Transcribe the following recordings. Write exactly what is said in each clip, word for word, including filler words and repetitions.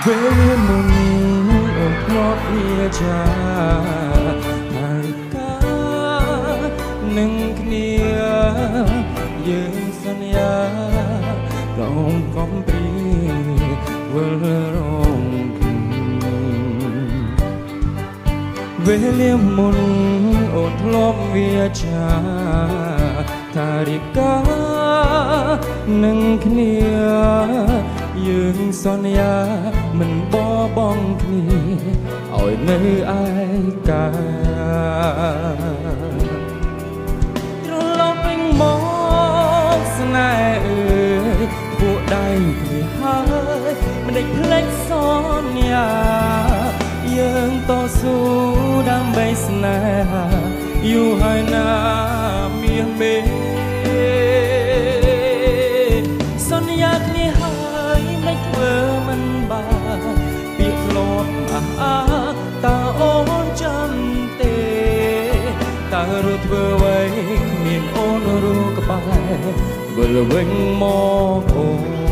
វេលាមុនអូនធ្លាប់វាចាហើយកានឹងគ្នាយើងសន្យារងកំព្រីវិលរងវេលាមុនអូនធ្លាប់វាចាថារីកានឹងគ្នាយើងសន្យាមិនបបង់គ្នាឲ្យនៅឯកាត្រឡប់វិញមកស្នេហ៍អើយពួកដៃគ្នាហើយមិនដេចភ្លេចសន្យាយើងតស៊ូដើម្បីស្នេហាយូរហើយណាមាសមេសន្យាគ្នាហើយមិនធ្វើមិនបានពាក្យធ្លាប់អះអាតើអូនចាំទេតើរត់ធ្វើអ្វីមានអូនរੂក្បែរវិលវិញមកអូ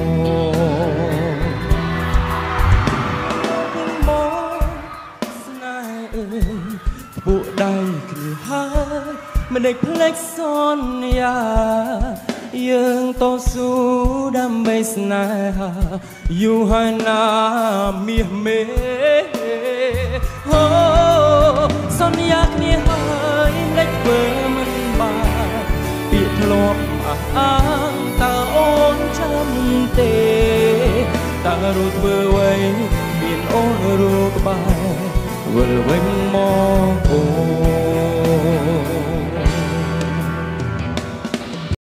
ពួកដៃគ្នាហើយមិនដេចភ្លេចសន្យាយើងតស៊ូដើម្បីស្នេហាយូរហើយណាមាសមេអូសន្យាគ្នាហើយមិនដេចធ្វើមិនបានពាក្យធ្លាប់អះអាងតើអូនចាំទេតើរត់ធ្វើអ្វីមានអូនរੂក្បែរវិលវិញមកអូ